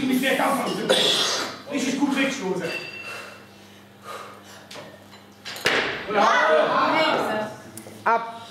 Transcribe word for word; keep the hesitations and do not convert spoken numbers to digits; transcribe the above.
die mit der Dampf am Rücken. Richtig gut wegstoßen. Ja, Ab.